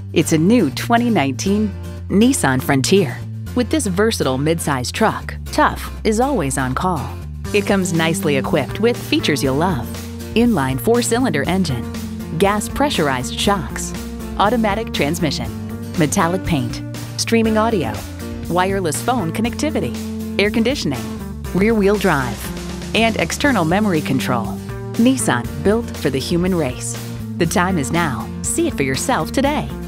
It's a new 2019 Nissan Frontier. With this versatile midsize truck, tough is always on call. It comes nicely equipped with features you'll love: inline 4-cylinder engine, gas pressurized shocks, automatic transmission, metallic paint, streaming audio, wireless phone connectivity, air conditioning, rear-wheel drive, and external memory control. Nissan, built for the human race. The time is now. See it for yourself today.